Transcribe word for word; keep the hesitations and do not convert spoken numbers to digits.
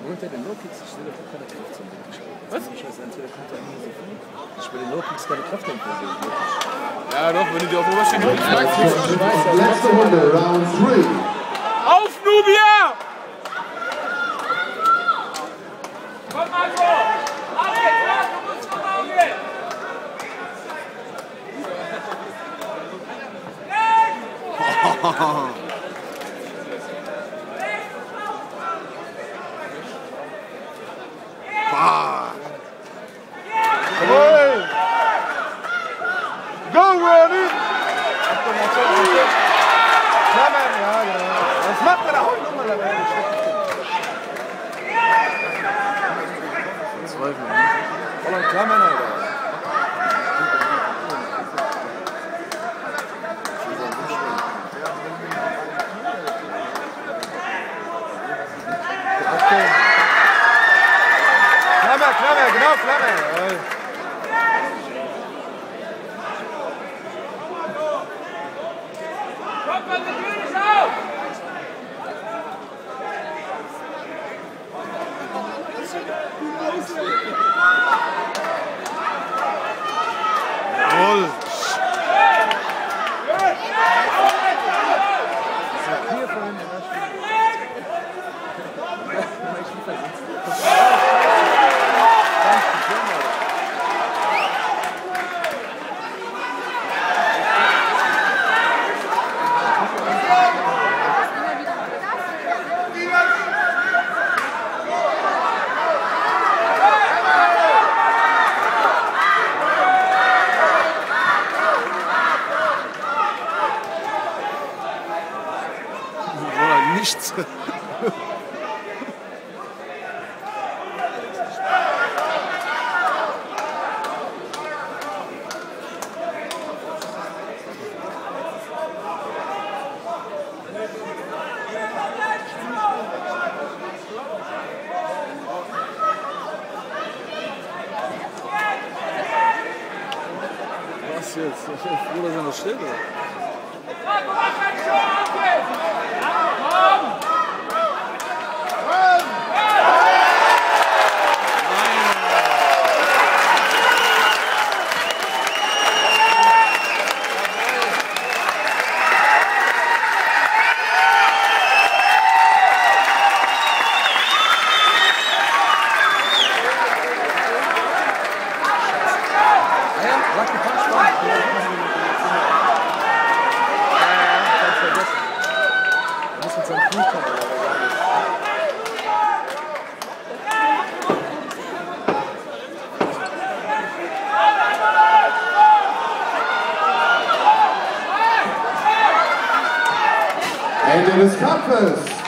unter den Low-Kicks, ich stelle vor keine Kraft zum Beispiel. Was? Ich weiß, entweder kommt er nie so viel. Ich will den Low-Kicks keine Kraft entwickeln. Ja doch, wenn du die auf der Oberschenkel Ja, letzte Runde, Round drei. Auf, Nubia! Komm, Marco! Alex, du musst vom Auge! Jawohl! Go, Ronny! Klammern, ja, genau. Was macht er da heute nochmal dabei? Zwölf Minuten. Voll Klammern, Alter. Klammer, Klammer, genau, Klammer. Jawohl. Kommt man natürlich auf! Jawohl. Hier vorhin der Beispiel. Oder nichts. Was jetzt? Ich bin froh, dass er noch steht, oder? Ende des Kampfes.